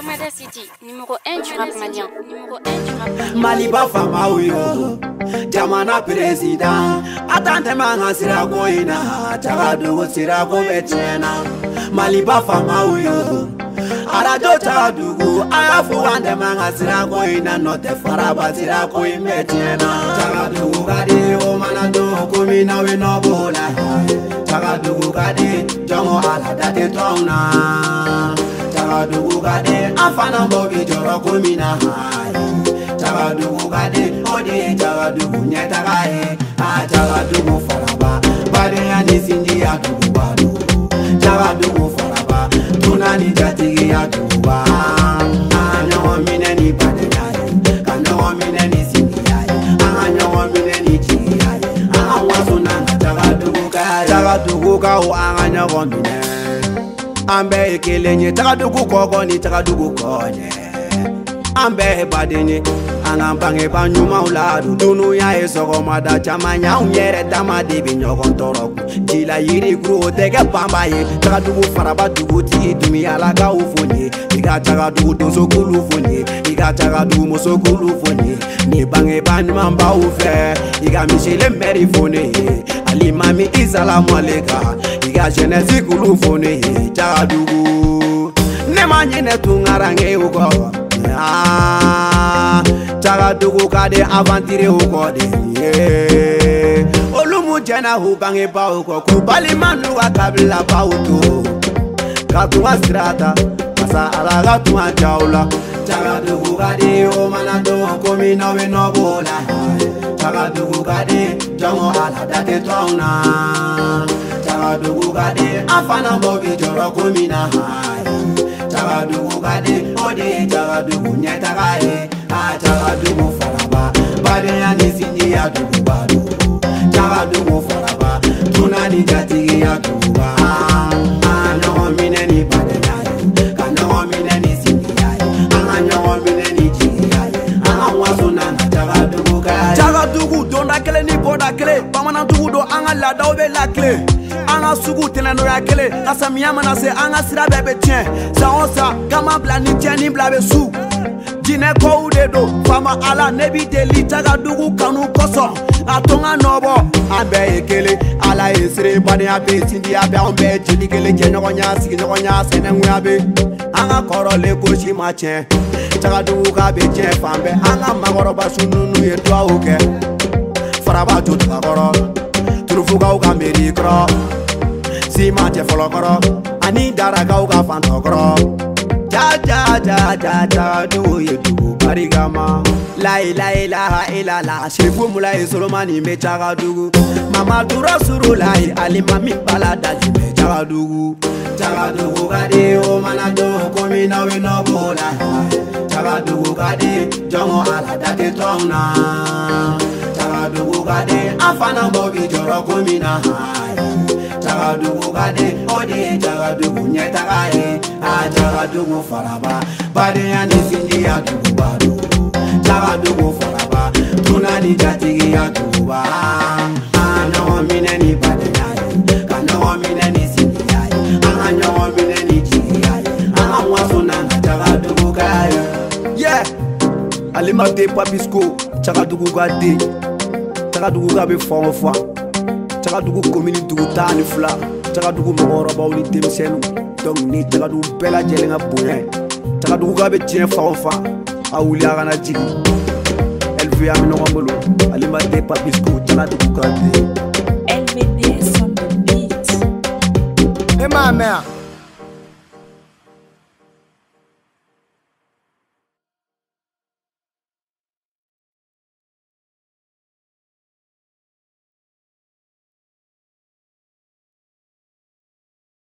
Armada City, numéro 1 du rap malien. Maliba fama uyo, jamana président. Atante manga sirako ina, chagadugu sirako betena. Maliba fama uyo, arajo chagadugu. Ayafu wande manga sirako ina, note faraba sirako imetena. Chagadugu gadi o manado kumina we no bola. Chagadugu gadi jongo ala date tongna. Chagadugu gade afana mbogi joro kumina hai. Chagadugu gade odi chagadugu nyetagae. Chagadugu faraba bade yani sindi ya dugu. Chagadugu faraba tunani jatigi ya dugu. Anyo mineni bade yae, kanyo mineni sindi yae, anyo mineni chigi yae. Anwasunanga chagadugu gade, chagadugu gao anyo mineni. Ambe kelenye tagadugu koko ni tagadugu konye. Ambe badeni anampange banyuma uladu. Dunu ya esoko mada chamanya unyere dama dibi nyokon toroku. Jila yiri kuru teke pambaye. Tagadugu faraba dugu tiki dumi alaga ufonye. Iga tagadugu donso kulu fonye. Iga tagadugu moso kulu fonye. Ni bange banyuma mba ufe. Iga michele meri fonye. Alimami isalamu aleka. Iga jenesi kulu fonye. Chagadugu nemanyine tungarange uko. Chagadugu kade avantire uko de. Olumu jena hubange pa uko. Kubali manu wakabila pa uto. Katuwa strata masa alaga tuwa jaula. Chagadugu kade o manado komina we no bola. Chagadugu kade jongo ala date tongna. Chagadugu gade afana mbogi joro kumina hai. Chagadugu gade odi chagadugu nyetagae. Chagadugu faraba bade yani sindi ya dugu badu. Chagadugu faraba tunani jatigi ya dugu. Anyo mineni bade yae, kanyo mineni sindi yae, anyo mineni chigi yae. Anwasunanga chagadugu gade. Chagadugu donda kele ni boda kele. Bamana dugu do anga lada obe la kele. Anga sugu tenano ya kele. Nasa miyama nase anga sira bebe tien. Sa onsa kama bla ni tien ni bla be su. Jine ko ude do fama ala nebi deli. Chagadugu kanu koso atonga nobo. Ambe ekele ala esire bani abe sindi abe. Ambe jeli kele jenyokonya sigi nyokonya senengwe abe. Anga koro le koshi machen. Chagadugu kabe tien fambe. Anga magoro basununu yetwa uke. Faraba jutuka koro Turufuga uka meri kro. Si mate folo kro. Ani daraga uka fanto kro. Ja ja ja ja ja do ye do barigama. La ilaha illallah. Shefu mulai solomani me chagadugu. Mama dura suru lai alimami balada me chagadugu. Chagadugu gade o manado komina we no bola. Chagadugu gade jongo ala date tongna. Chagadugu gade afana mbogi joro kumina hai. Chagadugu gade odi chagadugu nyetagae. Chagadugu faraba bade yani sindi ya dugu badu. Chagadugu faraba tunani jatigi ya dugu ba. Anyo mineni bade yae, kanyo mineni sindi yae, anyo mineni chigi yae. Anwasunanga chagadugu gade. Yeah, alimate papisco chagadugu gade. Chagadugu gabe fwa fwa. Chagadugu komini dugu tani fla. Chagadugu moroba uli temsenu. Donc ni chagadugu bela jelenga boye. Chagadugu gabe tien fwa fwa. Awuli agana jigi. Elvi amino ngolo. Alimate papisco chagadugu gade.